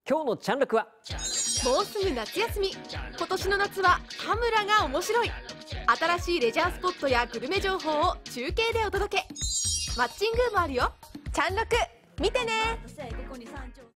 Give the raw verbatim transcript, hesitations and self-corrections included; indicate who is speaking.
Speaker 1: 今日のチャンラクは
Speaker 2: もうすぐ夏休み。今年の夏は田村が面白い。新しいレジャースポットやグルメ情報を中継でお届け。マッチングもあるよ。チャンラク見てね。